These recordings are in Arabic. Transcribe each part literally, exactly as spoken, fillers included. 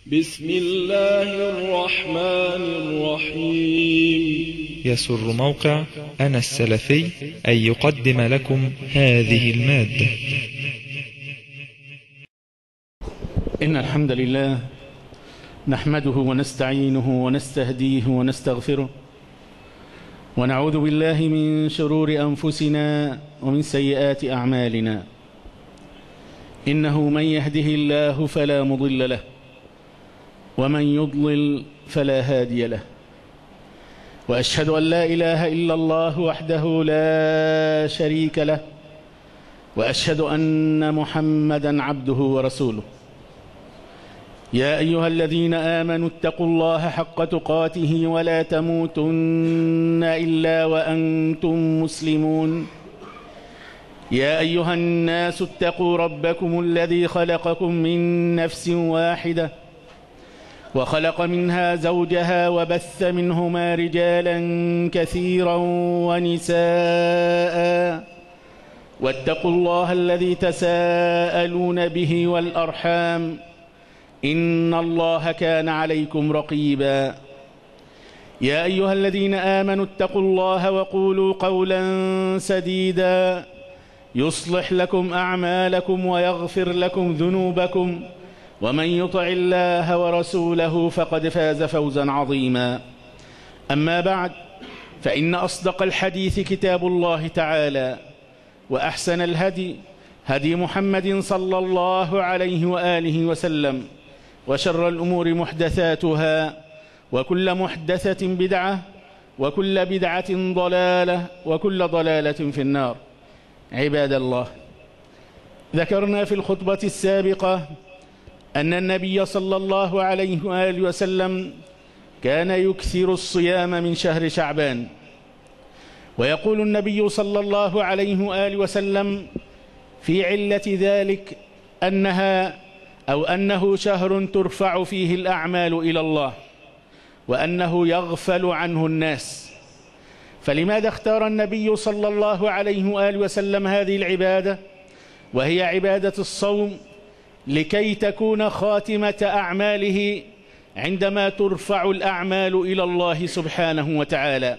بسم الله الرحمن الرحيم. يسر موقع أنا السلفي أن يقدم لكم هذه المادة. إن الحمد لله نحمده ونستعينه ونستهديه ونستغفره، ونعوذ بالله من شرور أنفسنا ومن سيئات أعمالنا. إنه من يهده الله فلا مضل له، ومن يضلل فلا هادي له. وأشهد أن لا إله إلا الله وحده لا شريك له، وأشهد أن محمدا عبده ورسوله. يا أيها الذين آمنوا اتقوا الله حق تقاته ولا تموتن إلا وأنتم مسلمون. يا أيها الناس اتقوا ربكم الذي خلقكم من نفس واحدة، وخلق منها زوجها، وبث منهما رجالا كثيرا ونساء. واتقوا الله الذي تساءلون به والأرحام، إن الله كان عليكم رقيبا. يا أيها الذين آمنوا اتقوا الله وقولوا قولا سديدا يصلح لكم أعمالكم ويغفر لكم ذنوبكم، ومن يطع الله ورسوله فقد فاز فوزا عظيما. أما بعد، فإن أصدق الحديث كتاب الله تعالى، وأحسن الهدي هدي محمد صلى الله عليه وآله وسلم، وشر الأمور محدثاتها، وكل محدثة بدعة، وكل بدعة ضلالة، وكل ضلالة في النار. عباد الله، ذكرنا في الخطبة السابقة أن النبي صلى الله عليه وآله وسلم كان يكثر الصيام من شهر شعبان، ويقول النبي صلى الله عليه وآله وسلم في علة ذلك أنها أو أنه شهر ترفع فيه الأعمال إلى الله، وأنه يغفل عنه الناس. فلماذا اختار النبي صلى الله عليه وآله وسلم هذه العبادة، وهي عبادة الصوم؟ لكي تكون خاتمة أعماله عندما ترفع الأعمال إلى الله سبحانه وتعالى.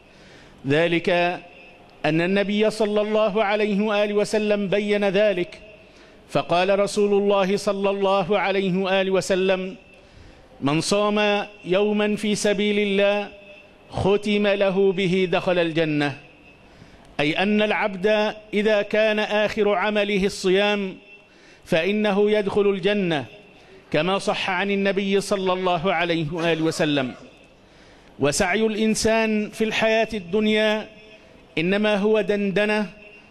ذلك أن النبي صلى الله عليه وآله وسلم بين ذلك، فقال رسول الله صلى الله عليه وآله وسلم: من صام يوما في سبيل الله ختم له به دخل الجنة. أي أن العبد إذا كان آخر عمله الصيام فإنه يدخل الجنة، كما صح عن النبي صلى الله عليه وآله وسلم. وسعي الإنسان في الحياة الدنيا إنما هو دندنة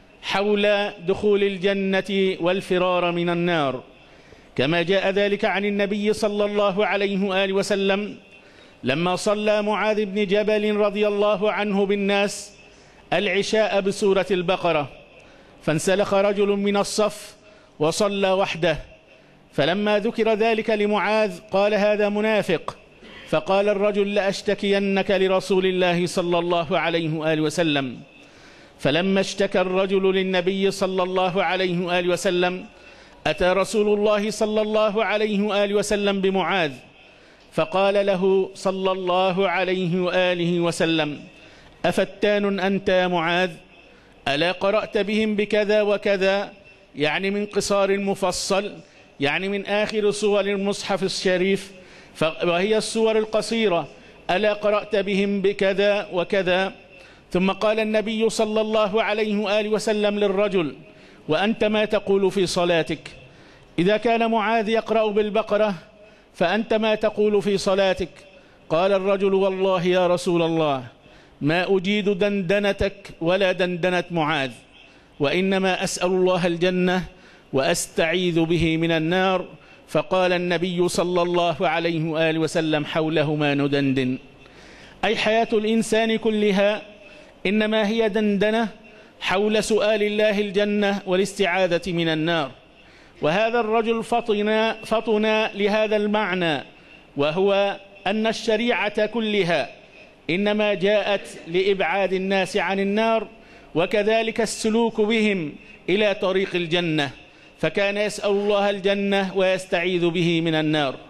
حول دخول الجنة والفرار من النار، كما جاء ذلك عن النبي صلى الله عليه وآله وسلم لما صلى معاذ بن جبل رضي الله عنه بالناس العشاء بسورة البقرة، فانسلخ رجل من الصف وصلى وحده، فلما ذكر ذلك لمعاذ قال: هذا منافق. فقال الرجل: لأشتكينك لرسول الله صلى الله عليه وآله وسلم. فلما اشتكى الرجل للنبي صلى الله عليه وآله وسلم أتى رسول الله صلى الله عليه وآله وسلم بمعاذ، فقال له صلى الله عليه وآله وسلم: أفتان أنت يا معاذ؟ ألا قرأت بهم بكذا وكذا؟ يعني من قصار المفصل، يعني من آخر سور المصحف الشريف، وهي السور القصيرة. ألا قرأت بهم بكذا وكذا؟ ثم قال النبي صلى الله عليه وآله وسلم للرجل: وأنت ما تقول في صلاتك؟ إذا كان معاذ يقرأ بالبقرة فأنت ما تقول في صلاتك؟ قال الرجل: والله يا رسول الله ما أجيد دندنتك ولا دندنة معاذ، وإنما أسأل الله الجنة وأستعيذ به من النار. فقال النبي صلى الله عليه وآله وسلم: حوله ما ندندن. أي حياة الإنسان كلها إنما هي دندنة حول سؤال الله الجنة والاستعاذة من النار. وهذا الرجل فطن, فطن لهذا المعنى، وهو أن الشريعة كلها إنما جاءت لإبعاد الناس عن النار، وكذلك السلوك بهم إلى طريق الجنة، فكان يسأل الله الجنة ويستعيذ به من النار.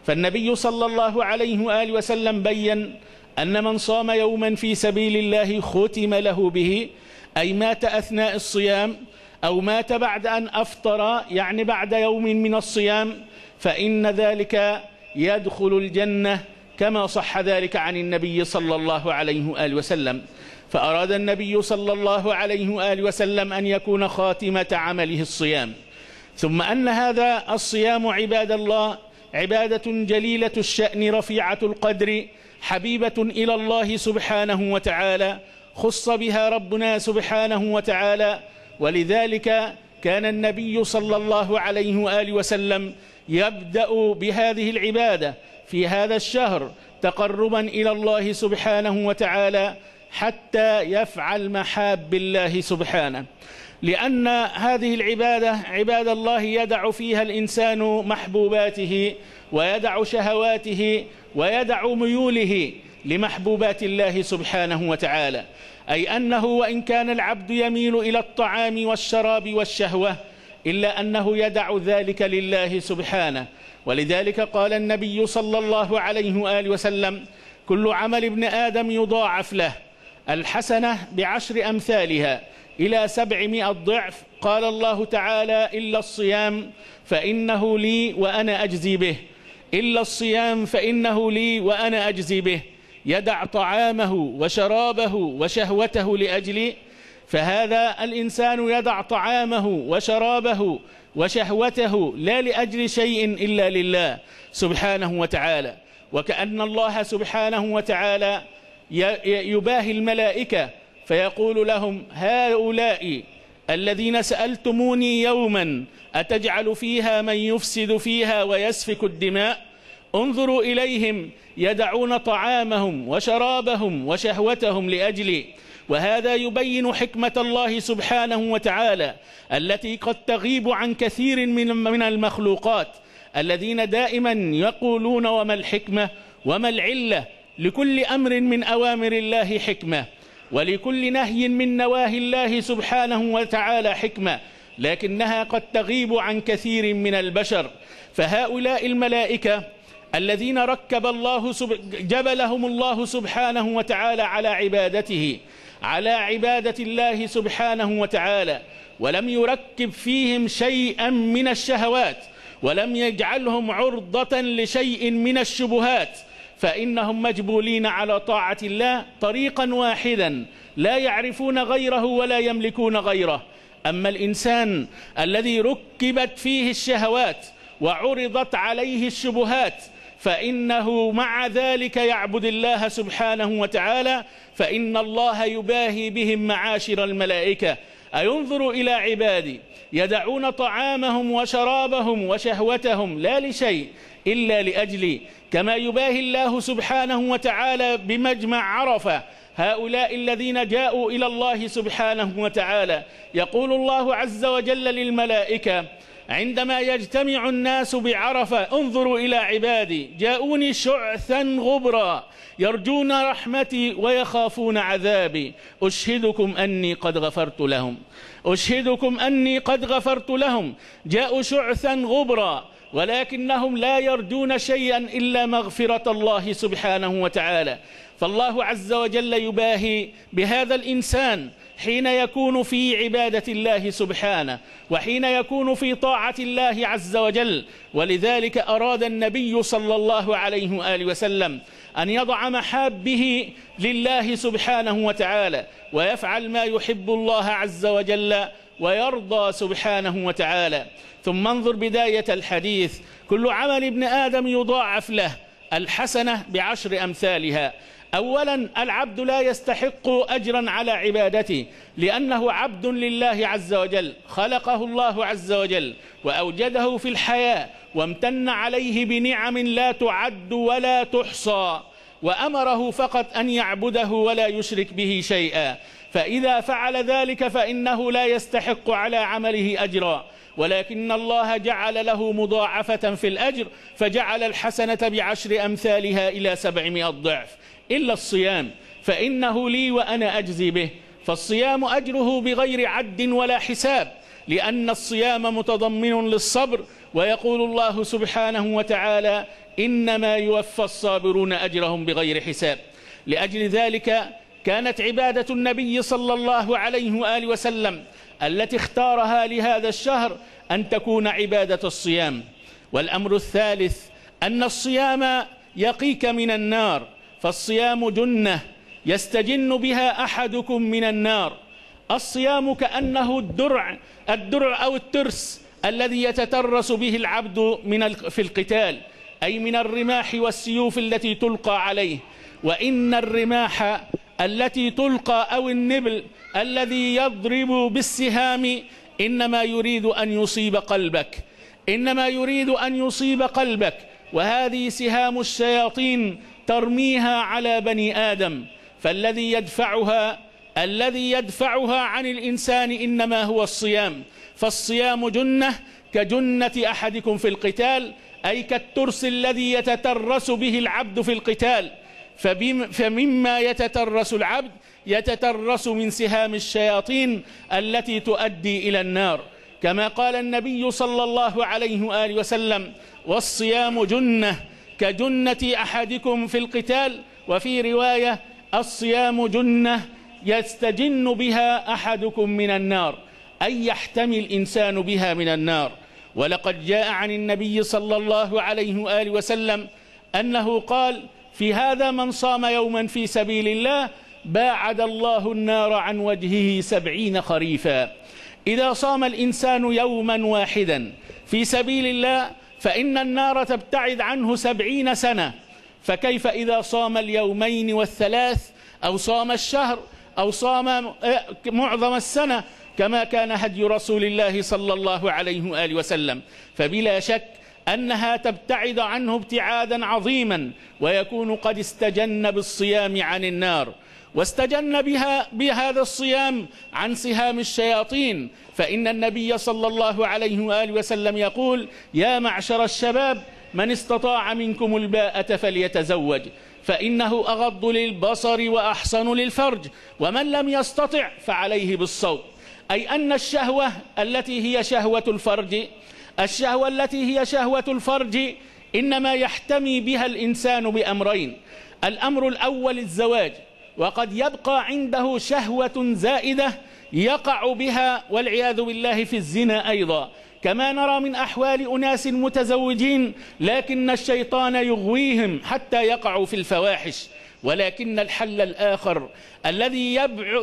فالنبي صلى الله عليه وآله وسلم بيّن أن من صام يوما في سبيل الله ختم له به، أي مات أثناء الصيام أو مات بعد أن أفطر، يعني بعد يوم من الصيام، فإن ذلك يدخل الجنة، كما صح ذلك عن النبي صلى الله عليه وآله وسلم. فأراد النبي صلى الله عليه وآله وسلم أن يكون خاتمة عمله الصيام. ثم أن هذا الصيام عباد الله عبادة جليلة الشأن رفيعة القدر حبيبة إلى الله سبحانه وتعالى، خص بها ربنا سبحانه وتعالى. ولذلك كان النبي صلى الله عليه وآله وسلم يبدأ بهذه العبادة في هذا الشهر تقربا إلى الله سبحانه وتعالى حتى يفعل محاب الله سبحانه، لأن هذه العبادة عباد الله يدع فيها الإنسان محبوباته ويدع شهواته ويدع ميوله لمحبوبات الله سبحانه وتعالى، أي أنه وإن كان العبد يميل إلى الطعام والشراب والشهوة إلا أنه يدع ذلك لله سبحانه. ولذلك قال النبي صلى الله عليه وآله وسلم: كل عمل ابن آدم يضاعف له الحسنة بعشر أمثالها إلى سبعمائة ضعف. قال الله تعالى: إلا الصيام فإنه لي وأنا أجزي به، إلا الصيام فإنه لي وأنا أجزي به، يدع طعامه وشرابه وشهوته لأجلي. فهذا الإنسان يدع طعامه وشرابه وشهوته لا لأجل شيء إلا لله سبحانه وتعالى. وكأن الله سبحانه وتعالى يباهي الملائكة فيقول لهم: هؤلاء الذين سألتموني يوما أتجعل فيها من يفسد فيها ويسفك الدماء، انظروا إليهم يدعون طعامهم وشرابهم وشهوتهم لأجلي. وهذا يبين حكمة الله سبحانه وتعالى التي قد تغيب عن كثير من من المخلوقات الذين دائما يقولون: وما الحكمة وما العلة؟ لكل أمر من أوامر الله حكمة، ولكل نهي من نواهي الله سبحانه وتعالى حكمة، لكنها قد تغيب عن كثير من البشر. فهؤلاء الملائكة الذين ركب الله جبلهم الله سبحانه وتعالى على عبادته، على عبادة الله سبحانه وتعالى، ولم يركب فيهم شيئا من الشهوات ولم يجعلهم عرضة لشيء من الشبهات، فإنهم مجبولين على طاعة الله طريقا واحدا لا يعرفون غيره ولا يملكون غيره. أما الإنسان الذي ركبت فيه الشهوات وعرضت عليه الشبهات فإنه مع ذلك يعبد الله سبحانه وتعالى، فإن الله يباهي بهم معاشر الملائكة: أينظر إلى عبادي يدعون طعامهم وشرابهم وشهوتهم لا لشيء إلا لأجلي، كما يباهي الله سبحانه وتعالى بمجمع عرفة هؤلاء الذين جاءوا إلى الله سبحانه وتعالى. يقول الله عز وجل للملائكة عندما يجتمع الناس بعرفة: انظروا إلى عبادي جاءوني شعثا غبرا يرجون رحمتي ويخافون عذابي، أشهدكم أني قد غفرت لهم، أشهدكم أني قد غفرت لهم. جاءوا شعثا غبرا ولكنهم لا يرجون شيئا إلا مغفرة الله سبحانه وتعالى. فالله عز وجل يباهي بهذا الإنسان حين يكون في عبادة الله سبحانه وحين يكون في طاعة الله عز وجل. ولذلك أراد النبي صلى الله عليه وآله وسلم أن يضع محابه لله سبحانه وتعالى ويفعل ما يحب الله عز وجل ويرضى سبحانه وتعالى. ثم انظر بداية الحديث: كل عمل ابن آدم يضاعف له الحسنة بعشر أمثالها. أولا، العبد لا يستحق أجرا على عبادته لأنه عبد لله عز وجل، خلقه الله عز وجل وأوجده في الحياة وامتن عليه بنعم لا تعد ولا تحصى، وأمره فقط أن يعبده ولا يشرك به شيئا. فإذا فعل ذلك فإنه لا يستحق على عمله أجرا، ولكن الله جعل له مضاعفة في الأجر، فجعل الحسنة بعشر أمثالها إلى سبعمائة ضعف. إلا الصيام فإنه لي وأنا أجزي به. فالصيام أجره بغير عد ولا حساب، لأن الصيام متضمن للصبر. ويقول الله سبحانه وتعالى: إنما يوفى الصابرون أجرهم بغير حساب. لأجل ذلك كانت عبادة النبي صلى الله عليه وآله وسلم التي اختارها لهذا الشهر أن تكون عبادة الصيام. والأمر الثالث أن الصيام يقيك من النار، فالصيام جنة يستجن بها أحدكم من النار. الصيام كأنه الدرع الدرع أو الترس الذي يتترس به العبد من في القتال، أي من الرماح والسيوف التي تلقى عليه. وإن الرماح التي تلقى أو النبل الذي يضرب بالسهام إنما يريد أن يصيب قلبك إنما يريد أن يصيب قلبك وهذه سهام الشياطين ترميها على بني آدم. فالذي يدفعها الذي يدفعها عن الإنسان إنما هو الصيام. فالصيام جنة كجنة أحدكم في القتال، أي كالترس الذي يتترس به العبد في القتال. فمما يتترس العبد يتترس من سهام الشياطين التي تؤدي إلى النار، كما قال النبي صلى الله عليه وآله وسلم: والصيام جنة كجنة أحدكم في القتال. وفي رواية: الصيام جنة يستجن بها أحدكم من النار، أي يحتمي الإنسان بها من النار. ولقد جاء عن النبي صلى الله عليه وآله وسلم أنه قال: في هذا من صام يوما في سبيل الله باعد الله النار عن وجهه سبعين خريفا. إذا صام الإنسان يوما واحدا في سبيل الله فإن النار تبتعد عنه سبعين سنة، فكيف إذا صام اليومين والثلاث أو صام الشهر أو صام معظم السنة كما كان هدي رسول الله صلى الله عليه وآله وسلم؟ فبلا شك أنها تبتعد عنه ابتعادا عظيما، ويكون قد استجن بالصيام عن النار، واستجن بها بهذا الصيام عن سهام الشياطين. فإن النبي صلى الله عليه وآله وسلم يقول: يا معشر الشباب من استطاع منكم الباءة فليتزوج فإنه أغض للبصر وأحصن للفرج، ومن لم يستطع فعليه بالصوم. أي أن الشهوة التي هي شهوة الفرج الشهوة التي هي شهوة الفرج إنما يحتمي بها الإنسان بأمرين: الأمر الأول الزواج، وقد يبقى عنده شهوة زائدة يقع بها والعياذ بالله في الزنا أيضا، كما نرى من أحوال أناس متزوجين لكن الشيطان يغويهم حتى يقعوا في الفواحش. ولكن الحل الآخر الذي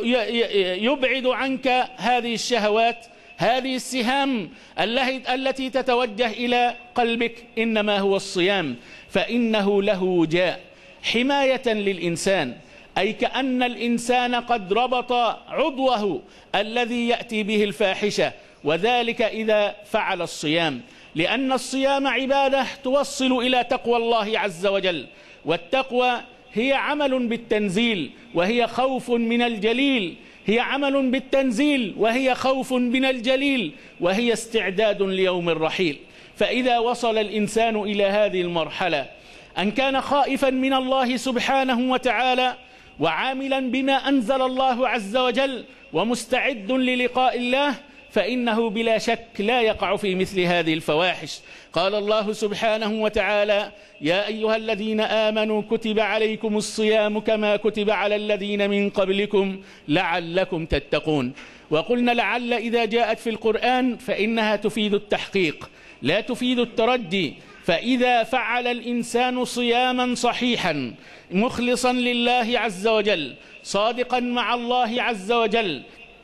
يبعد عنك هذه الشهوات، هذه السهام التي تتوجه إلى قلبك، إنما هو الصيام، فإنه له وجاء حماية للإنسان، أي كأن الإنسان قد ربط عضوه الذي يأتي به الفاحشة، وذلك إذا فعل الصيام، لأن الصيام عبادة توصل إلى تقوى الله عز وجل. والتقوى هي عمل بالتنزيل وهي خوف من الجليل هي عمل بالتنزيل وهي خوف من الجليل وهي استعداد ليوم الرحيل. فإذا وصل الإنسان إلى هذه المرحلة أن كان خائفا من الله سبحانه وتعالى وعاملا بما أنزل الله عز وجل ومستعد للقاء الله، فإنه بلا شك لا يقع في مثل هذه الفواحش. قال الله سبحانه وتعالى: يا أيها الذين آمنوا كتب عليكم الصيام كما كتب على الذين من قبلكم لعلكم تتقون. وقلنا لعل إذا جاءت في القرآن فإنها تفيد التحقيق لا تفيد التردي. فإذا فعل الإنسان صياما صحيحا مخلصا لله عز وجل صادقا مع الله عز وجل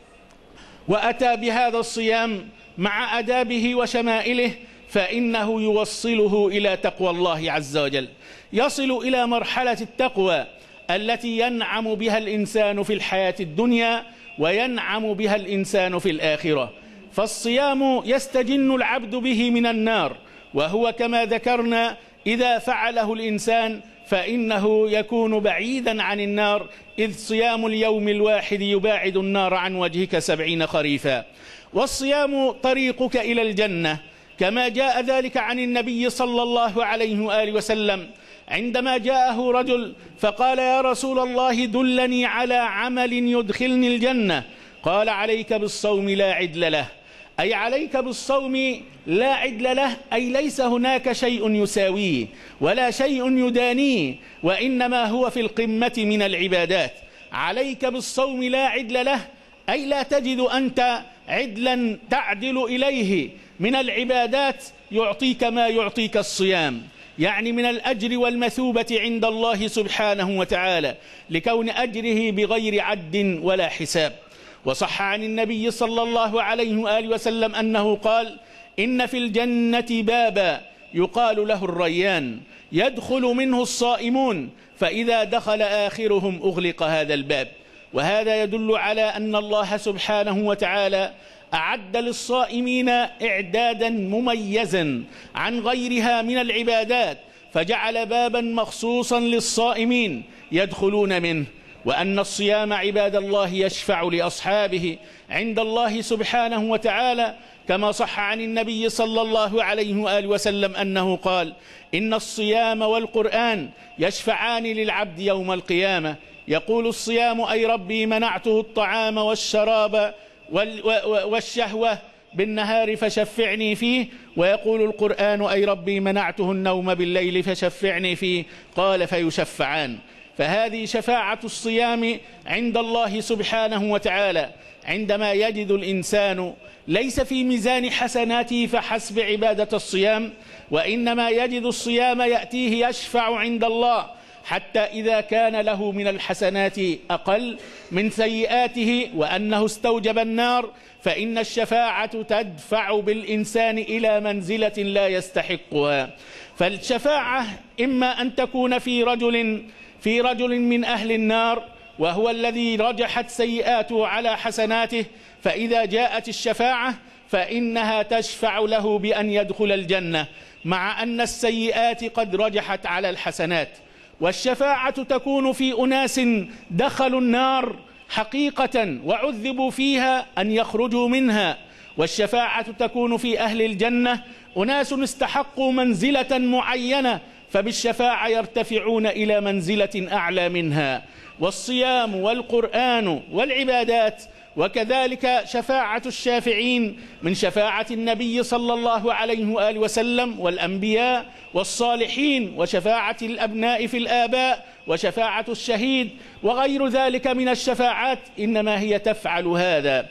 وأتى بهذا الصيام مع أدابه وشمائله، فإنه يوصله إلى تقوى الله عز وجل، يصل إلى مرحلة التقوى التي ينعم بها الإنسان في الحياة الدنيا وينعم بها الإنسان في الآخرة. فالصيام يستجن العبد به من النار، وهو كما ذكرنا إذا فعله الإنسان فإنه يكون بعيدا عن النار، إذ صيام اليوم الواحد يباعد النار عن وجهك سبعين خريفا. والصيام طريقك إلى الجنة، كما جاء ذلك عن النبي صلى الله عليه وآله وسلم عندما جاءه رجل فقال: يا رسول الله دلني على عمل يدخلني الجنة. قال: عليك بالصوم لا عدل له، أي عليك بالصوم لا عدل له، أي ليس هناك شيء يساويه ولا شيء يدانيه، وإنما هو في القمة من العبادات. عليك بالصوم لا عدل له، أي لا تجد أنت عدلا تعدل إليه من العبادات يعطيك ما يعطيك الصيام، يعني من الأجر والمثوبة عند الله سبحانه وتعالى، لكون أجره بغير عد ولا حساب. وصح عن النبي صلى الله عليه وآله وسلم أنه قال: إن في الجنة بابا يقال له الريان، يدخل منه الصائمون، فإذا دخل آخرهم أغلق هذا الباب. وهذا يدل على أن الله سبحانه وتعالى أعد للصائمين إعدادا مميزا عن غيرها من العبادات، فجعل بابا مخصوصا للصائمين يدخلون منه. وأن الصيام عباد الله يشفع لأصحابه عند الله سبحانه وتعالى، كما صح عن النبي صلى الله عليه وآله وسلم أنه قال: إن الصيام والقرآن يشفعان للعبد يوم القيامة. يقول الصيام: أي ربي منعته الطعام والشراب والشهوة بالنهار فشفعني فيه. ويقول القرآن: أي ربي منعته النوم بالليل فشفعني فيه. قال: فيشفعان. فهذه شفاعة الصيام عند الله سبحانه وتعالى، عندما يجد الإنسان ليس في ميزان حسناته فحسب عبادة الصيام، وإنما يجد الصيام يأتيه يشفع عند الله، حتى إذا كان له من الحسنات أقل من سيئاته وأنه استوجب النار، فإن الشفاعة تدفع بالإنسان إلى منزلة لا يستحقها. فالشفاعة إما أن تكون في رجل في رجل من أهل النار، وهو الذي رجحت سيئاته على حسناته، فإذا جاءت الشفاعة فإنها تشفع له بأن يدخل الجنة، مع أن السيئات قد رجحت على الحسنات. والشفاعة تكون في أناس دخلوا النار حقيقة وعذبوا فيها أن يخرجوا منها، والشفاعة تكون في أهل الجنة، أناس استحقوا منزلة معينة فبالشفاعة يرتفعون إلى منزلة أعلى منها. والصيام والقرآن والعبادات، وكذلك شفاعة الشافعين من شفاعة النبي صلى الله عليه وآله وسلم والأنبياء والصالحين، وشفاعة الأبناء في الآباء، وشفاعة الشهيد، وغير ذلك من الشفاعات، إنما هي تفعل هذا.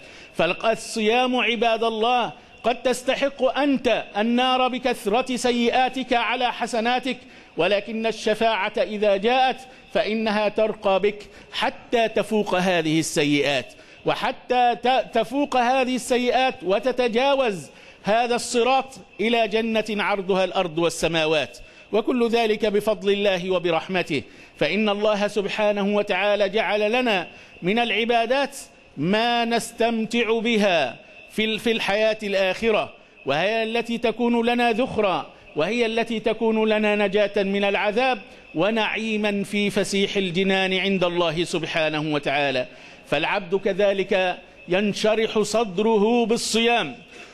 فالصيام عباد الله قد تستحق أنت النار بكثرة سيئاتك على حسناتك، ولكن الشفاعة إذا جاءت فإنها ترقى بك حتى تفوق هذه السيئات، وحتى تفوق هذه السيئات وتتجاوز هذا الصراط إلى جنة عرضها الأرض والسماوات، وكل ذلك بفضل الله وبرحمته. فإن الله سبحانه وتعالى جعل لنا من العبادات ما نستمتع بها في الحياة الآخرة، وهي التي تكون لنا ذخرا، وهي التي تكون لنا نجاة من العذاب ونعيما في فسيح الجنان عند الله سبحانه وتعالى. فالعبد كذلك ينشرح صدره بالصيام،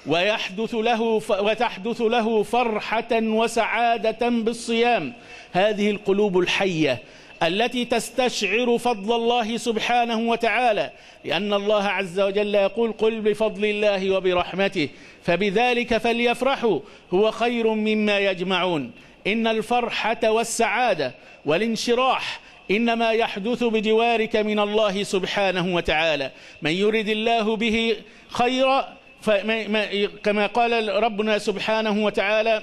ويحدث له وتحدث له فرحة وسعادة بالصيام. هذه القلوب الحية التي تستشعر فضل الله سبحانه وتعالى، لأن الله عز وجل يقول: قل بفضل الله وبرحمته فبذلك فليفرحوا هو خير مما يجمعون. إن الفرحة والسعادة والانشراح إنما يحدث بجوارك من الله سبحانه وتعالى. من يرد الله به خيرا، كما قال ربنا سبحانه وتعالى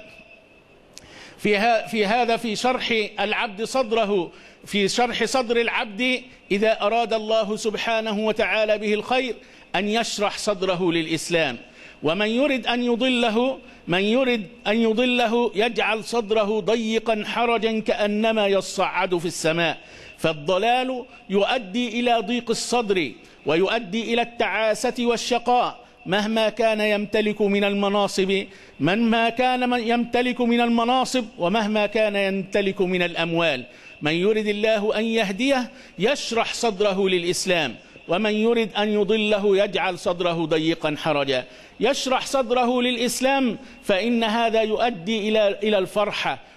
في هذا في شرح العبد صدره، في شرح صدر العبد: إذا أراد الله سبحانه وتعالى به الخير أن يشرح صدره للإسلام. ومن يرد أن يضله من يرد أن يضله يجعل صدره ضيقا حرجا كأنما يصعد في السماء. فالضلال يؤدي إلى ضيق الصدر، ويؤدي إلى التعاسة والشقاء، مهما كان يمتلك من المناصب مهما كان يمتلك من المناصب ومهما كان يمتلك من الأموال. من يرد الله أن يهديه يشرح صدره للإسلام، ومن يرد أن يضله يجعل صدره ضيقا حرجا. يشرح صدره للإسلام فإن هذا يؤدي إلى إلى الفرحة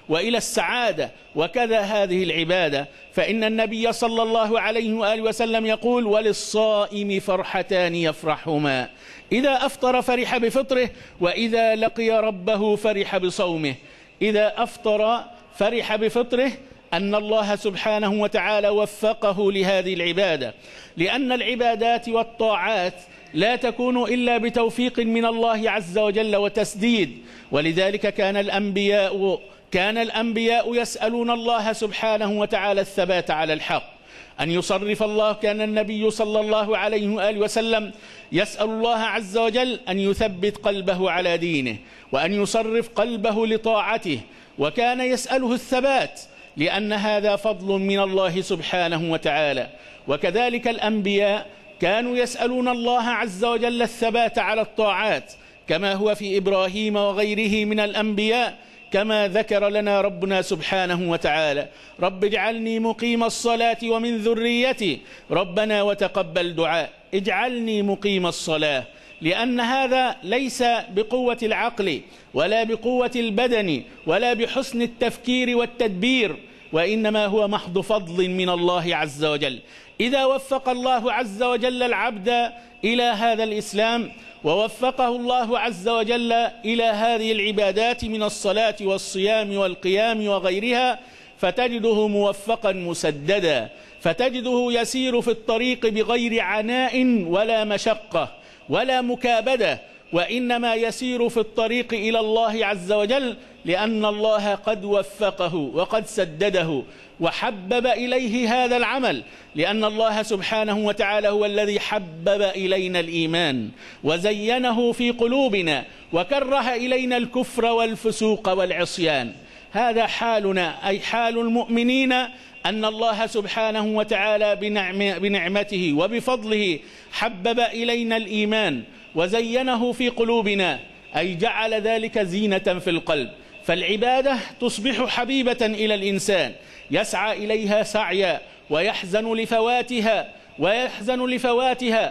وإلى السعادة. وكذا هذه العبادة، فإن النبي صلى الله عليه وآله وسلم يقول: وللصائم فرحتان يفرحهما، إذا أفطر فرح بفطره، وإذا لقي ربه فرح بصومه. إذا أفطر فرح بفطره، أن الله سبحانه وتعالى وفقه لهذه العبادة، لأن العبادات والطاعات لا تكون إلا بتوفيق من الله عز وجل وتسديد. ولذلك كان الأنبياء كان الأنبياء يسألون الله سبحانه وتعالى الثبات على الحق، أن يصرف الله. كان النبي صلى الله عليه وآله وسلم يسأل الله عز وجل أن يثبت قلبه على دينه، وأن يصرف قلبه لطاعته، وكان يسأله الثبات، لأن هذا فضل من الله سبحانه وتعالى. وكذلك الأنبياء كانوا يسألون الله عز وجل الثبات على الطاعات، كما هو في إبراهيم وغيره من الأنبياء، كما ذكر لنا ربنا سبحانه وتعالى: رب اجعلني مقيم الصلاة ومن ذريتي ربنا وتقبل دعاء. اجعلني مقيم الصلاة، لأن هذا ليس بقوة العقل ولا بقوة البدن ولا بحسن التفكير والتدبير، وإنما هو محض فضل من الله عز وجل. إذا وفق الله عز وجل العبد إلى هذا الإسلام، ووفقه الله عز وجل إلى هذه العبادات من الصلاة والصيام والقيام وغيرها، فتجده موفقا مسددا، فتجده يسير في الطريق بغير عناء ولا مشقة ولا مكابدة، وإنما يسير في الطريق إلى الله عز وجل، لأن الله قد وفقه وقد سدده وحبب إليه هذا العمل، لأن الله سبحانه وتعالى هو الذي حبب إلينا الإيمان وزينه في قلوبنا وكره إلينا الكفر والفسوق والعصيان. هذا حالنا، أي حال المؤمنين، أن الله سبحانه وتعالى بنعم بنعمته وبفضله حبب إلينا الإيمان وزينه في قلوبنا، أي جعل ذلك زينة في القلب. فالعبادة تصبح حبيبة إلى الإنسان، يسعى إليها سعيا ويحزن لفواتها ويحزن لفواتها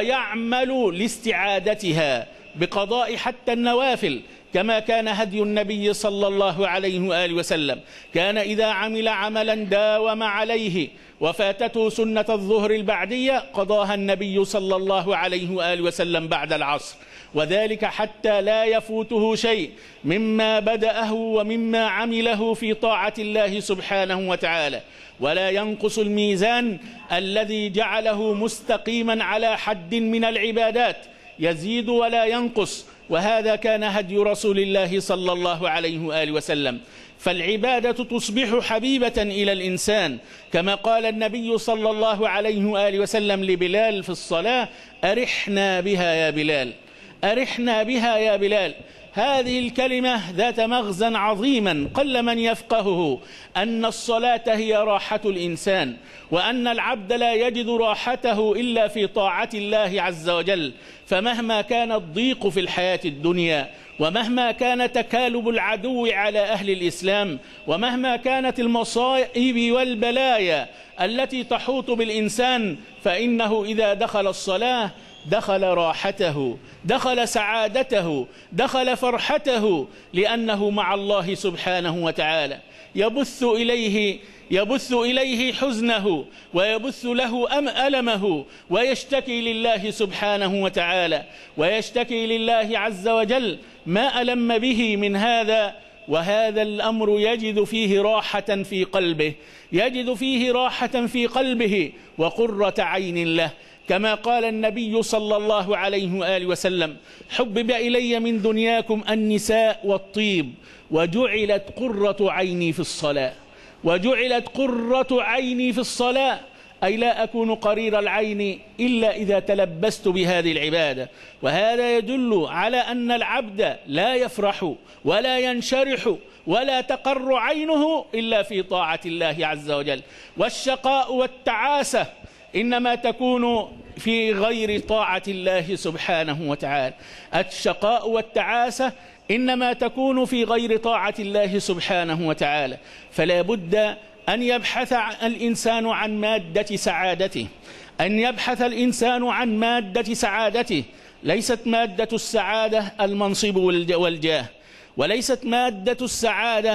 ويعمل لاستعادتها بقضاء حتى النوافل، كما كان هدي النبي صلى الله عليه وآله وسلم. كان إذا عمل عملا داوم عليه وفاتته سنة الظهر البعدية قضاها النبي صلى الله عليه وآله وسلم بعد العصر، وذلك حتى لا يفوته شيء مما بدأه ومما عمله في طاعة الله سبحانه وتعالى، ولا ينقص الميزان الذي جعله مستقيما على حد من العبادات، يزيد ولا ينقص. وهذا كان هدي رسول الله صلى الله عليه وآله وسلم. فالعبادة تصبح حبيبة إلى الإنسان، كما قال النبي صلى الله عليه وآله وسلم لبلال في الصلاة: أرحنا بها يا بلال، أرحنا بها يا بلال. هذه الكلمة ذات مغزى عظيما قل من يفقهه، أن الصلاة هي راحة الإنسان، وأن العبد لا يجد راحته إلا في طاعة الله عز وجل. فمهما كان الضيق في الحياة الدنيا، ومهما كان تكالب العدو على أهل الإسلام، ومهما كانت المصائب والبلايا التي تحوط بالإنسان، فإنه إذا دخل الصلاة دخل راحته، دخل سعادته، دخل فرحته، لأنه مع الله سبحانه وتعالى. يبث إليه يبث إليه حزنه ويبث له أم ألمه، ويشتكي لله سبحانه وتعالى، ويشتكي لله عز وجل ما ألم به من هذا. وهذا الأمر يجد فيه راحة في قلبه، يجد فيه راحة في قلبه وقرة عين له، كما قال النبي صلى الله عليه وآله وسلم: حبب إلي من دنياكم النساء والطيب، وجعلت قرة عيني في الصلاة. وجعلت قرة عيني في الصلاة، أي لا أكون قرير العين إلا إذا تلبست بهذه العبادة. وهذا يدل على أن العبد لا يفرح ولا ينشرح ولا تقر عينه إلا في طاعة الله عز وجل. والشقاء والتعاسة إنما تكون في غير طاعة الله سبحانه وتعالى. الشقاء والتعاسة إنما تكون في غير طاعة الله سبحانه وتعالى. فلا بد أن يبحث الإنسان عن مادة سعادته، أن يبحث الإنسان عن مادة سعادته. ليست مادة السعادة المنصب والجاه، وليست مادة السعادة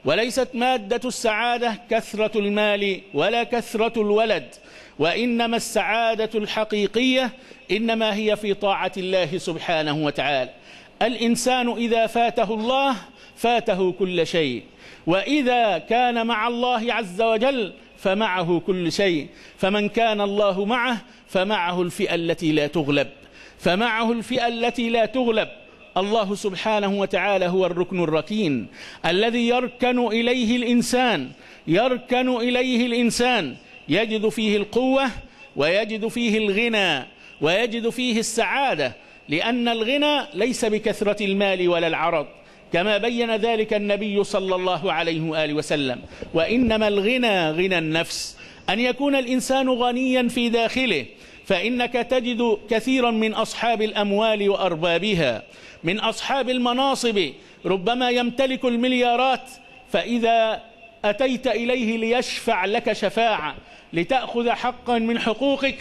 وليست مادة السعادة كثرة المال ولا كثرة الولد، وإنما السعادة الحقيقية إنما هي في طاعة الله سبحانه وتعالى. الإنسان إذا فاته الله فاته كل شيء، وإذا كان مع الله عز وجل فمعه كل شيء. فمن كان الله معه فمعه الفئة التي لا تغلب، فمعه الفئة التي لا تغلب. الله سبحانه وتعالى هو الركن الركين الذي يركن إليه الإنسان، يركن إليه الإنسان يجد فيه القوة ويجد فيه الغنى ويجد فيه السعادة، لأن الغنى ليس بكثرة المال ولا العرض كما بين ذلك النبي صلى الله عليه وآله وسلم، وإنما الغنى غنى النفس، أن يكون الإنسان غنيا في داخله. فإنك تجد كثيرا من أصحاب الأموال وأربابها، من أصحاب المناصب، ربما يمتلك المليارات، فإذا أتيت إليه ليشفع لك شفاعة لتأخذ حقا من حقوقك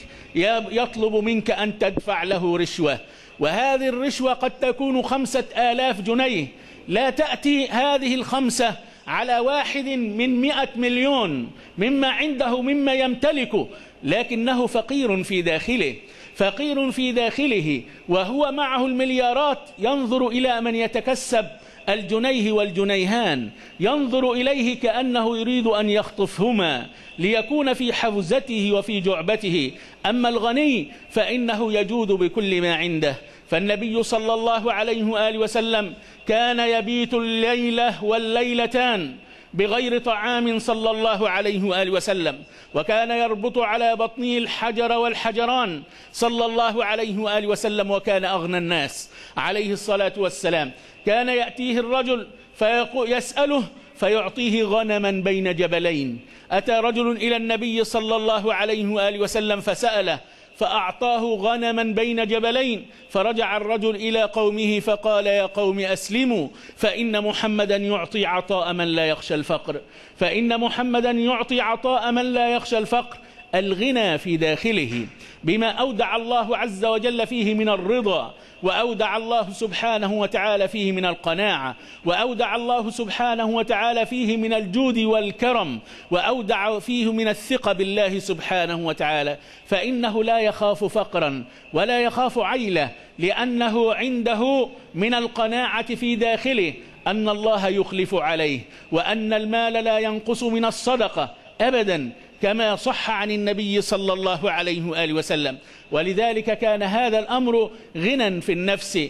يطلب منك أن تدفع له رشوة، وهذه الرشوة قد تكون خمسة آلاف جنيه. لا تأتي هذه الخمسة على واحد من مئة مليون مما عنده مما يمتلكه، لكنه فقير في داخله، فقير في داخله، وهو معه المليارات ينظر إلى من يتكسب الجنيه والجنيهان، ينظر إليه كأنه يريد أن يخطفهما ليكون في حوزته وفي جعبته. أما الغني فإنه يجود بكل ما عنده. فالنبي صلى الله عليه وآله وسلم كان يبيت الليلة والليلتان بغير طعام صلى الله عليه وآله وسلم، وكان يربط على بطنه الحجر والحجران صلى الله عليه وآله وسلم، وكان أغنى الناس عليه الصلاة والسلام. كان يأتيه الرجل فيسأله فيعطيه غنما بين جبلين. أتى رجل إلى النبي صلى الله عليه وآله وسلم فسأله فأعطاه غنما بين جبلين، فرجع الرجل إلى قومه فقال: يا قوم أسلموا، فإن محمدا يعطي عطاء من لا يخشى الفقر، فإن محمدا يعطي عطاء من لا يخشى الفقر. الغنى في داخله بما أودع الله عز وجل فيه من الرضا، وأودع الله سبحانه وتعالى فيه من القناعة، وأودع الله سبحانه وتعالى فيه من الجود والكرم، وأودع فيه من الثقة بالله سبحانه وتعالى، فإنه لا يخاف فقرا ولا يخاف عيلة، لأنه عنده من القناعة في داخله أن الله يخلف عليه، وأن المال لا ينقص من الصدقة أبدا كما صح عن النبي صلى الله عليه وآله وسلم. ولذلك كان هذا الأمر غنى في النفس.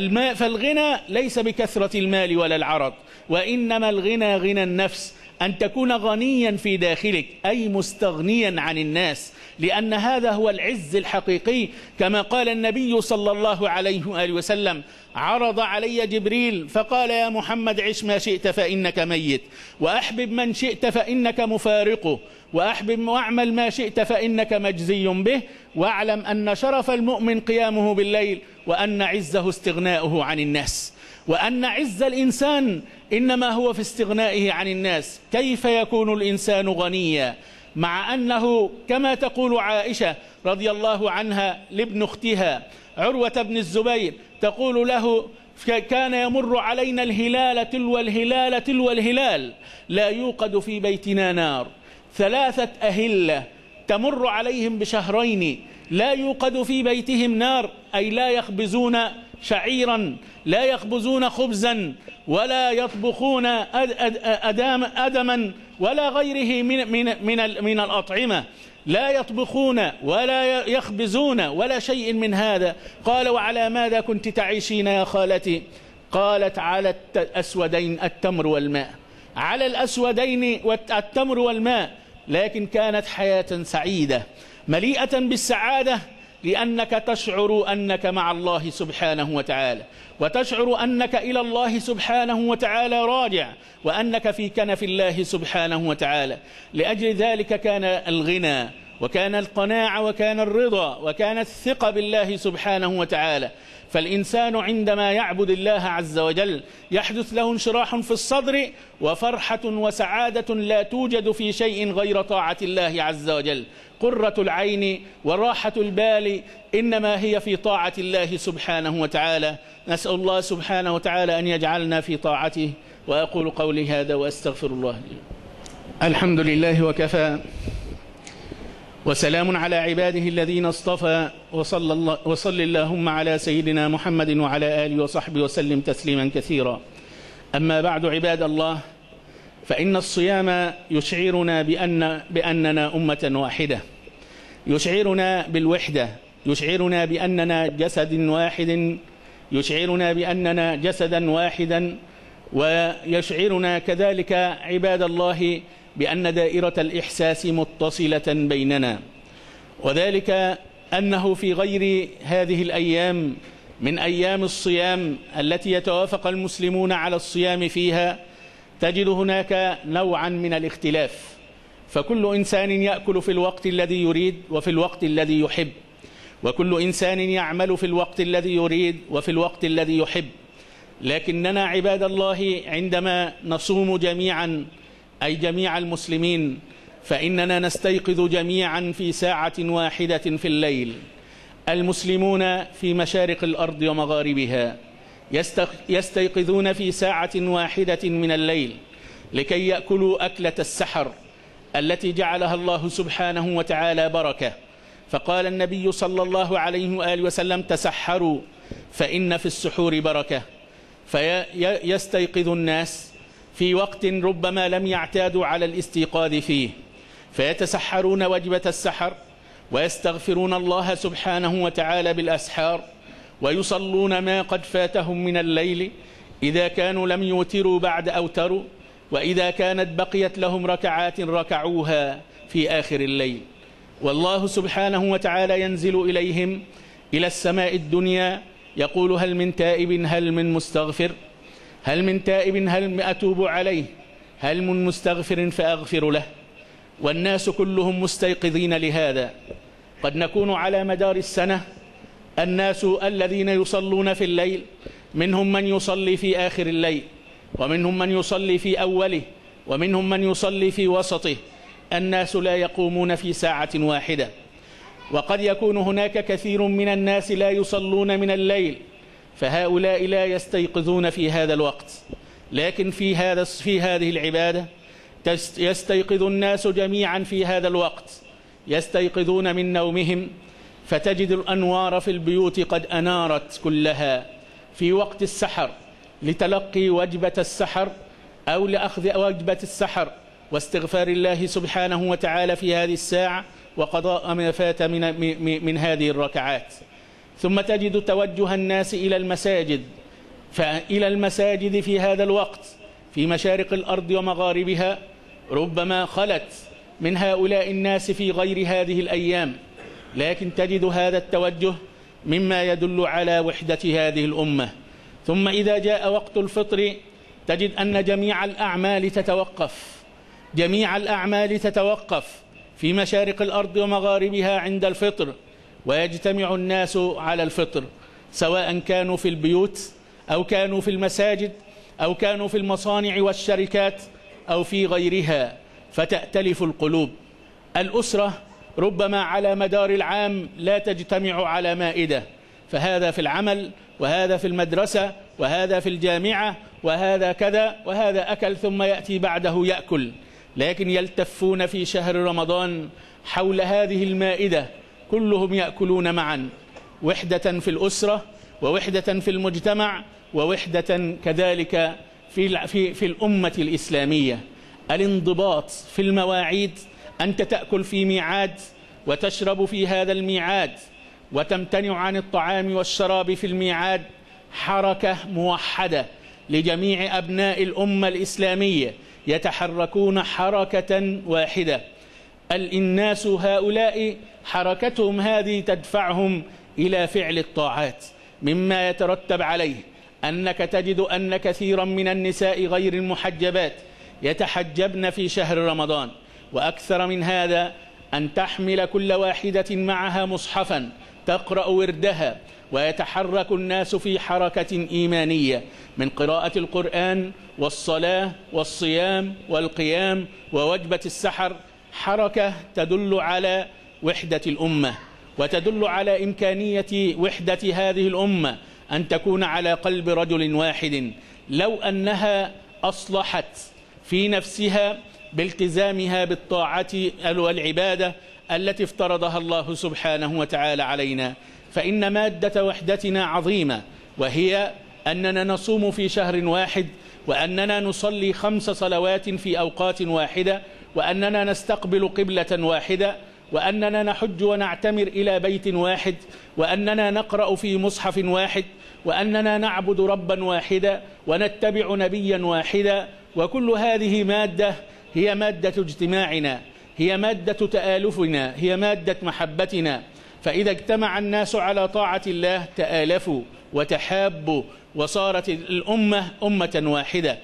فالغنى ليس بكثرة المال ولا العرض، وإنما الغنى غنى النفس، أن تكون غنيا في داخلك أي مستغنيا عن الناس، لأن هذا هو العز الحقيقي. كما قال النبي صلى الله عليه وآله وسلم: عرض علي جبريل فقال: يا محمد عش ما شئت فإنك ميت، وأحبب من شئت فإنك مفارقه، وأحبب واعمل ما شئت فإنك مجزي به، واعلم أن شرف المؤمن قيامه بالليل، وأن عزه استغناؤه عن الناس، وأن عز الإنسان إنما هو في استغنائه عن الناس. كيف يكون الإنسان غنيا مع أنه كما تقول عائشة رضي الله عنها لابن أختها عروة بن الزبير، تقول له: كان يمر علينا الهلال تلو الهلال تلو الهلال لا يوقد في بيتنا نار، ثلاثة أهلة تمر عليهم بشهرين لا يوقد في بيتهم نار، أي لا يخبزون شعيرا، لا يخبزون خبزا، ولا يطبخون أدام أدما ولا غيره من من من من الأطعمة، لا يطبخون ولا يخبزون ولا شيء من هذا. قال: وعلى ماذا كنت تعيشين يا خالتي؟ قالت: على الأسودين التمر والماء، على الأسودين التمر والماء. لكن كانت حياة سعيدة مليئة بالسعادة، لأنك تشعر أنك مع الله سبحانه وتعالى، وتشعر أنك إلى الله سبحانه وتعالى راجع، وأنك في كنف الله سبحانه وتعالى. لأجل ذلك كان الغنى وكان القناعة وكان الرضا وكان الثقة بالله سبحانه وتعالى. فالإنسان عندما يعبد الله عز وجل يحدث له انشراح في الصدر وفرحة وسعادة لا توجد في شيء غير طاعة الله عز وجل. قرة العين وراحة البال إنما هي في طاعة الله سبحانه وتعالى. نسأل الله سبحانه وتعالى أن يجعلنا في طاعته. وأقول قولي هذا وأستغفر الله لي. الحمد لله وكفى، وسلام على عباده الذين اصطفى، وصلى الله وصل اللهم على سيدنا محمد وعلى آله وصحبه وسلم تسليما كثيرا. أما بعد عباد الله، فإن الصيام يشعرنا بأن بأننا أمة واحدة، يشعرنا بالوحدة، يشعرنا بأننا جسد واحد، يشعرنا بأننا جسدا واحدا، ويشعرنا كذلك عباد الله بأن دائرة الإحساس متصلة بيننا، وذلك أنه في غير هذه الأيام من أيام الصيام التي يتوافق المسلمون على الصيام فيها تجد هناك نوعا من الاختلاف، فكل إنسان يأكل في الوقت الذي يريد وفي الوقت الذي يحب، وكل إنسان يعمل في الوقت الذي يريد وفي الوقت الذي يحب. لكننا عباد الله عندما نصوم جميعا أي جميع المسلمين فإننا نستيقظ جميعا في ساعة واحدة في الليل. المسلمون في مشارق الأرض ومغاربها يستيقظون في ساعة واحدة من الليل لكي يأكلوا أكلة السحر التي جعلها الله سبحانه وتعالى بركة. فقال النبي صلى الله عليه وآله وسلم: تسحروا فإن في السحور بركة. فيستيقظ الناس في وقت ربما لم يعتادوا على الاستيقاظ فيه، فيتسحرون وجبة السحر ويستغفرون الله سبحانه وتعالى بالأسحار، ويصلون ما قد فاتهم من الليل إذا كانوا لم يوتروا بعد أوتروا، وإذا كانت بقيت لهم ركعات ركعوها في آخر الليل. والله سبحانه وتعالى ينزل إليهم إلى السماء الدنيا يقول: هل من تائب هل من مستغفر، هل من تائب هل أتوب عليه، هل من مستغفر فأغفر له. والناس كلهم مستيقظين لهذا. قد نكون على مدار السنة الناس الذين يصلون في الليل منهم من يصلي في آخر الليل، ومنهم من يصلي في أوله، ومنهم من يصلي في وسطه. الناس لا يقومون في ساعة واحدة. وقد يكون هناك كثير من الناس لا يصلون من الليل، فهؤلاء لا يستيقظون في هذا الوقت. لكن في هذا في هذه العبادة يستيقظ الناس جميعا في هذا الوقت، يستيقظون من نومهم، فتجد الأنوار في البيوت قد أنارت كلها في وقت السحر لتلقي وجبة السحر أو لأخذ وجبة السحر واستغفار الله سبحانه وتعالى في هذه الساعة وقضاء ما فات من, من, من هذه الركعات. ثم تجد توجه الناس إلى المساجد، فإلى المساجد في هذا الوقت في مشارق الأرض ومغاربها ربما خلت من هؤلاء الناس في غير هذه الأيام، لكن تجد هذا التوجه مما يدل على وحدة هذه الأمة. ثم إذا جاء وقت الفطر تجد أن جميع الأعمال تتوقف، جميع الأعمال تتوقف في مشارق الأرض ومغاربها عند الفطر، ويجتمع الناس على الفطر، سواء كانوا في البيوت أو كانوا في المساجد أو كانوا في المصانع والشركات أو في غيرها، فتأتلف القلوب. الأسرة ربما على مدار العام لا تجتمع على مائدة، فهذا في العمل وهذا في المدرسة وهذا في الجامعة وهذا كذا وهذا أكل ثم يأتي بعده يأكل، لكن يلتفون في شهر رمضان حول هذه المائدة كلهم يأكلون معا، وحدة في الأسرة ووحدة في المجتمع ووحدة كذلك في, في, في الأمة الإسلامية. الانضباط في المواعيد، أنت تأكل في ميعاد وتشرب في هذا الميعاد وتمتنع عن الطعام والشراب في الميعاد، حركة موحدة لجميع أبناء الأمة الإسلامية يتحركون حركة واحدة. الناس هؤلاء حركتهم هذه تدفعهم إلى فعل الطاعات، مما يترتب عليه أنك تجد أن كثيرا من النساء غير المحجبات يتحجبن في شهر رمضان، وأكثر من هذا أن تحمل كل واحدة معها مصحفا تقرأ وردها، ويتحرك الناس في حركة إيمانية من قراءة القرآن والصلاة والصيام والقيام ووجبة السحر، حركة تدل على وحدة الأمة وتدل على إمكانية وحدة هذه الأمة أن تكون على قلب رجل واحد، لو أنها أصلحت في نفسها بالتزامها بالطاعة والعبادة التي افترضها الله سبحانه وتعالى علينا. فإن مادة وحدتنا عظيمة، وهي أننا نصوم في شهر واحد، وأننا نصلي خمس صلوات في أوقات واحدة، وأننا نستقبل قبلة واحدة، وأننا نحج ونعتمر إلى بيت واحد، وأننا نقرأ في مصحف واحد، وأننا نعبد ربا واحدا ونتبع نبيا واحدا. وكل هذه مادة هي مادة اجتماعنا، هي مادة تآلفنا، هي مادة محبتنا. فإذا اجتمع الناس على طاعة الله تآلفوا وتحابوا، وصارت الأمة أمة واحدة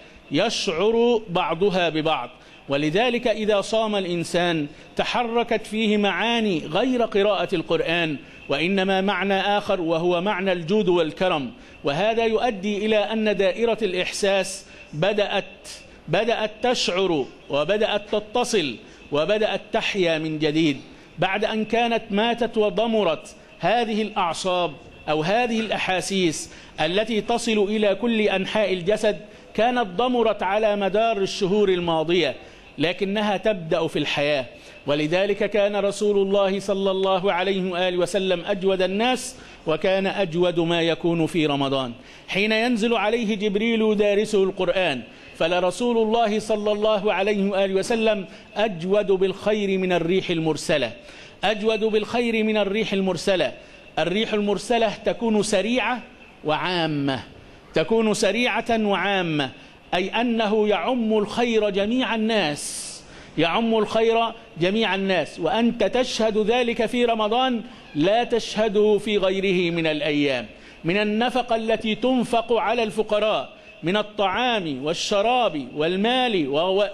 يشعر بعضها ببعض. ولذلك إذا صام الإنسان تحركت فيه معاني غير قراءة القرآن، وإنما معنى آخر، وهو معنى الجود والكرم. وهذا يؤدي إلى أن دائرة الإحساس بدأت بدأت تشعر وبدأت تتصل وبدأت تحيا من جديد، بعد أن كانت ماتت وضمرت هذه الأعصاب أو هذه الأحاسيس التي تصل إلى كل أنحاء الجسد. كانت ضمرت على مدار الشهور الماضية، لكنها تبدأ في الحياة. ولذلك كان رسول الله صلى الله عليه وآله وسلم أجود الناس، وكان أجود ما يكون في رمضان حين ينزل عليه جبريل يدارسه القرآن. فلرسول الله صلى الله عليه وآله وسلم أجود بالخير من الريح المرسلة، أجود بالخير من الريح المرسلة. الريح المرسلة تكون سريعة وعامة، تكون سريعة وعامة، أي أنه يعم الخير جميع الناس، يعم الخير جميع الناس. وأنت تشهد ذلك في رمضان لا تشهده في غيره من الأيام، من النفقة التي تنفق على الفقراء من الطعام والشراب والمال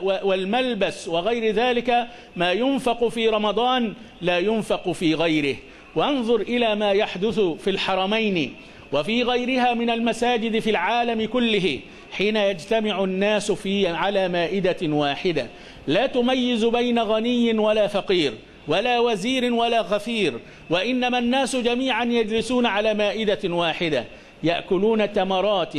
والملبس وغير ذلك، ما ينفق في رمضان لا ينفق في غيره. وانظر إلى ما يحدث في الحرمين وفي غيرها من المساجد في العالم كله، حين يجتمع الناس في على مائدة واحدة لا تميز بين غني ولا فقير ولا وزير ولا غفير، وإنما الناس جميعا يجلسون على مائدة واحدة، يأكلون تمرات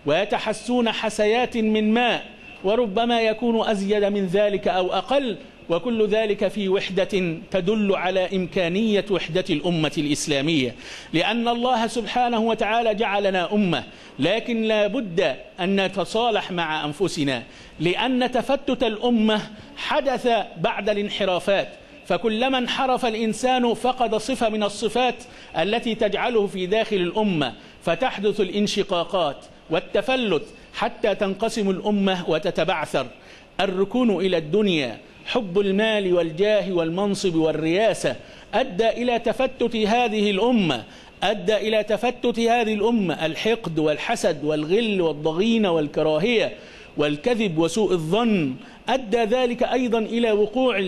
ويتحسون حسيات من ماء، وربما يكون أزيد من ذلك أو أقل، وكل ذلك في وحدة تدل على إمكانية وحدة الأمة الإسلامية. لأن الله سبحانه وتعالى جعلنا أمة، لكن لا بد أن نتصالح مع أنفسنا، لأن تفتت الأمة حدث بعد الانحرافات. فكلما انحرف الإنسان فقد صفة من الصفات التي تجعله في داخل الأمة، فتحدث الانشقاقات والتفلت حتى تنقسم الأمة وتتبعثر. الركون إلى الدنيا، حب المال والجاه والمنصب والرياسة، أدى إلى تفتت هذه الأمة، أدى إلى تفتت هذه الأمة. الحقد والحسد والغل والضغينة والكراهية والكذب وسوء الظن، أدى ذلك أيضا إلى وقوع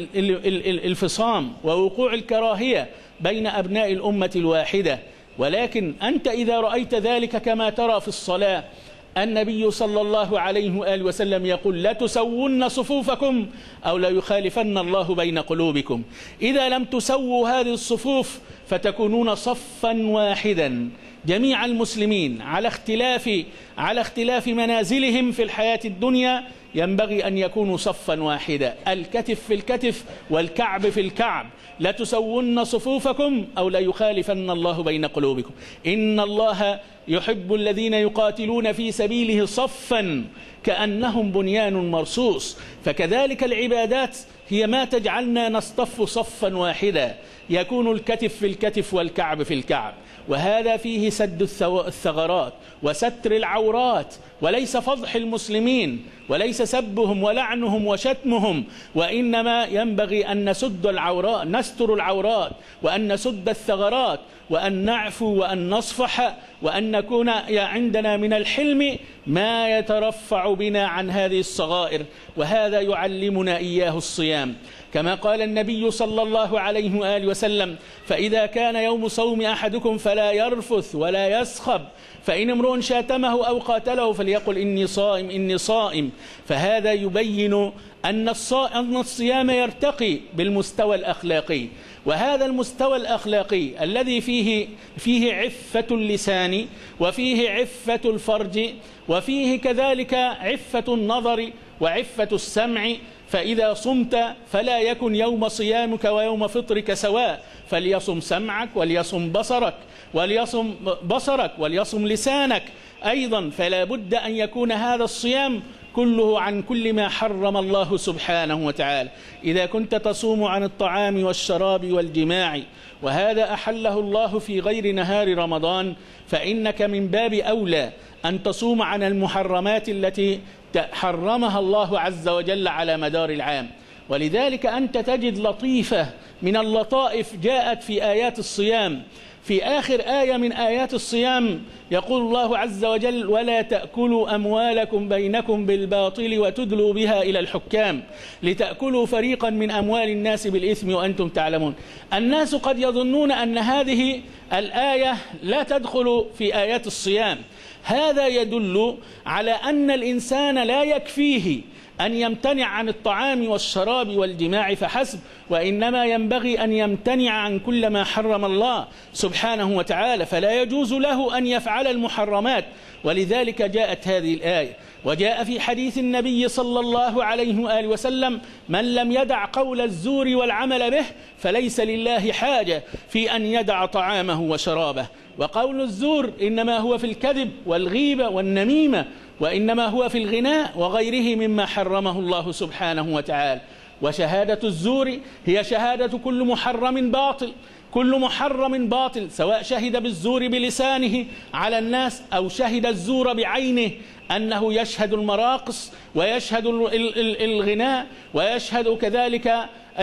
الفصام ووقوع الكراهية بين أبناء الأمة الواحدة. ولكن أنت إذا رأيت ذلك كما ترى في الصلاة، النبي صلى الله عليه وآله وسلم يقول: لا تسوون صفوفكم أو لا يخالفن الله بين قلوبكم. إذا لم تسووا هذه الصفوف فتكونون صفا واحدا، جميع المسلمين على اختلاف على اختلاف منازلهم في الحياة الدنيا ينبغي أن يكونوا صفا واحدا، الكتف في الكتف والكعب في الكعب. لا تسوون صفوفكم أو لا يخالفن الله بين قلوبكم. إن الله يحب الذين يقاتلون في سبيله صفا كأنهم بنيان مرصوص. فكذلك العبادات هي ما تجعلنا نصطف صفا واحدا، يكون الكتف في الكتف والكعب في الكعب. وهذا فيه سد الثغرات وستر العورات، وليس فضح المسلمين وليس سبهم ولعنهم وشتمهم، وإنما ينبغي أن نسد العورات، نستر العورات، وأن نسد الثغرات، وأن نعفو وأن نصفح، وأن نكون عندنا من الحلم ما يترفع بنا عن هذه الصغائر. وهذا يعلمنا إياه الصيام. كما قال النبي صلى الله عليه وآله وسلم: فإذا كان يوم صوم أحدكم فلا يرفث ولا يسخب، فإن امرؤ شاتمه أو قاتله فليقل إني صائم إني صائم. فهذا يبين أن الصيام يرتقي بالمستوى الأخلاقي، وهذا المستوى الأخلاقي الذي فيه فيه عفة اللسان، وفيه عفة الفرج، وفيه كذلك عفة النظر وعفة السمع. فإذا صمت فلا يكن يوم صيامك ويوم فطرك سواء، فليصم سمعك وليصم بصرك وليصم بصرك وليصم لسانك أيضا. فلا بد أن يكون هذا الصيام كله عن كل ما حرم الله سبحانه وتعالى. إذا كنت تصوم عن الطعام والشراب والجماع، وهذا أحله الله في غير نهار رمضان، فإنك من باب أولى أن تصوم عن المحرمات التي حرمها الله عز وجل على مدار العام. ولذلك أنت تجد لطيفة من اللطائف جاءت في آيات الصيام. في آخر آية من آيات الصيام يقول الله عز وجل: ولا تأكلوا أموالكم بينكم بالباطل وتدلوا بها إلى الحكام لتأكلوا فريقا من أموال الناس بالإثم وأنتم تعلمون. الناس قد يظنون أن هذه الآية لا تدخل في آيات الصيام. هذا يدل على أن الإنسان لا يكفيه أن يمتنع عن الطعام والشراب والجماع فحسب، وإنما ينبغي أن يمتنع عن كل ما حرم الله سبحانه وتعالى، فلا يجوز له أن يفعل المحرمات. ولذلك جاءت هذه الآية. وجاء في حديث النبي صلى الله عليه وآله وسلم: من لم يدع قول الزور والعمل به فليس لله حاجة في أن يدع طعامه وشرابه. وقول الزور إنما هو في الكذب والغيبة والنميمة، وإنما هو في الغناء وغيره مما حرمه الله سبحانه وتعالى. وشهادة الزور هي شهادة كل محرم باطل، كل محرم باطل، سواء شهد بالزور بلسانه على الناس أو شهد الزور بعينه، أنه يشهد المراقص ويشهد الغناء ويشهد كذلك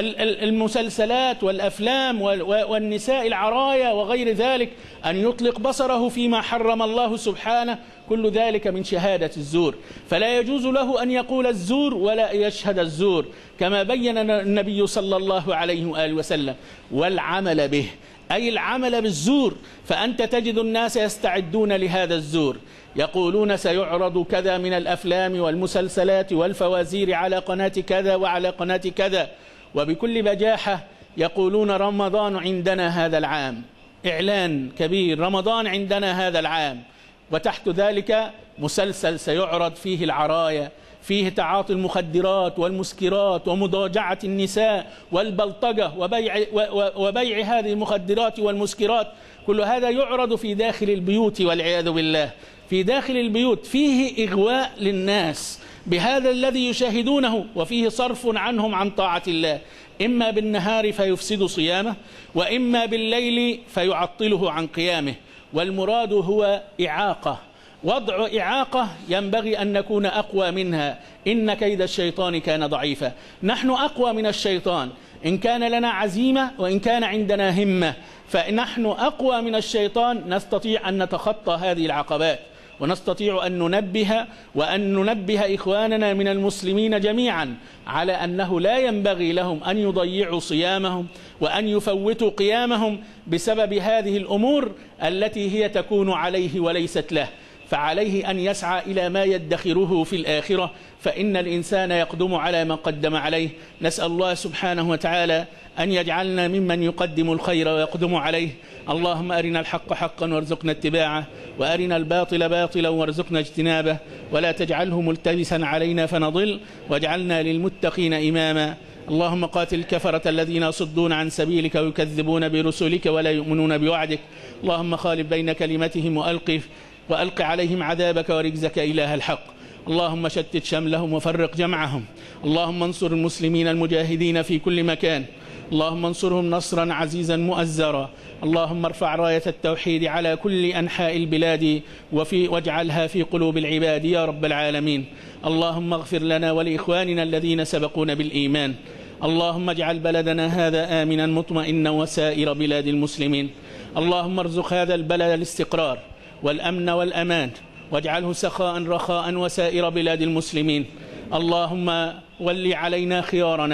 المسلسلات والأفلام والنساء العرايا وغير ذلك، أن يطلق بصره فيما حرم الله سبحانه، كل ذلك من شهادة الزور. فلا يجوز له أن يقول الزور ولا يشهد الزور، كما بين النبي صلى الله عليه وآله وسلم. والعمل به أي العمل بالزور، فأنت تجد الناس يستعدون لهذا الزور، يقولون سيعرض كذا من الأفلام والمسلسلات والفوازير على قناة كذا وعلى قناة كذا، وبكل بجاحة يقولون رمضان عندنا هذا العام، إعلان كبير: رمضان عندنا هذا العام. وتحت ذلك مسلسل سيعرض فيه العرايا، فيه تعاطي المخدرات والمسكرات ومضاجعة النساء والبلطجة وبيع, وبيع هذه المخدرات والمسكرات. كل هذا يعرض في داخل البيوت والعياذ بالله، في داخل البيوت، فيه إغواء للناس بهذا الذي يشاهدونه، وفيه صرف عنهم عن طاعة الله، إما بالنهار فيفسد صيامه، وإما بالليل فيعطله عن قيامه. والمراد هو إعاقة، وضع إعاقة ينبغي أن نكون أقوى منها. إن كيد الشيطان كان ضعيفا. نحن أقوى من الشيطان إن كان لنا عزيمة وإن كان عندنا همة، فنحن أقوى من الشيطان، نستطيع أن نتخطى هذه العقبات، ونستطيع أن ننبه وأن ننبه إخواننا من المسلمين جميعا على أنه لا ينبغي لهم أن يضيعوا صيامهم وأن يفوتوا قيامهم بسبب هذه الأمور التي هي تكون عليه وليست له. فعليه أن يسعى إلى ما يدخره في الآخرة، فإن الإنسان يقدم على ما قدم عليه. نسأل الله سبحانه وتعالى أن يجعلنا ممن يقدم الخير ويقدم عليه. اللهم أرنا الحق حقا وارزقنا اتباعه، وأرنا الباطل باطلا وارزقنا اجتنابه، ولا تجعله ملتبسا علينا فنضل، واجعلنا للمتقين إماما. اللهم قاتل الكفرة الذين يصدون عن سبيلك ويكذبون برسلك ولا يؤمنون بوعدك. اللهم خالف بين كلمتهم وألق وألق عليهم عذابك ورجزك إله الحق. اللهم شتت شملهم وفرق جمعهم. اللهم انصر المسلمين المجاهدين في كل مكان. اللهم انصرهم نصرا عزيزا مؤزرا. اللهم ارفع راية التوحيد على كل أنحاء البلاد وفي واجعلها في قلوب العباد يا رب العالمين. اللهم اغفر لنا ولإخواننا الذين سبقونا بالإيمان. اللهم اجعل بلدنا هذا آمنا مطمئنا وسائر بلاد المسلمين. اللهم ارزق هذا البلد الاستقرار والأمن والأمان، واجعله سخاء رخاء وسائر بلاد المسلمين. اللهم ول علينا خيارنا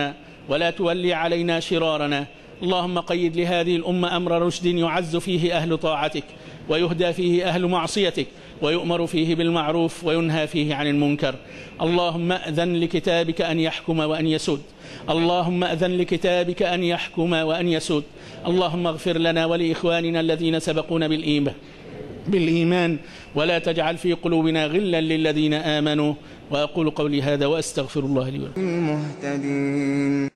ولا تولي علينا شرارنا. اللهم قيد لهذه الأمة أمر رشد يعز فيه أهل طاعتك، ويهدى فيه أهل معصيتك، ويؤمر فيه بالمعروف وينهى فيه عن المنكر. اللهم أذن لكتابك أن يحكم وأن يسود. اللهم أذن لكتابك أن يحكم وأن يسود. اللهم اغفر لنا ولإخواننا الذين سبقونا بالإيمان بالإيمان ولا تجعل في قلوبنا غلا للذين آمنوا. وأقول قولي هذا وأستغفر الله لي ولكم.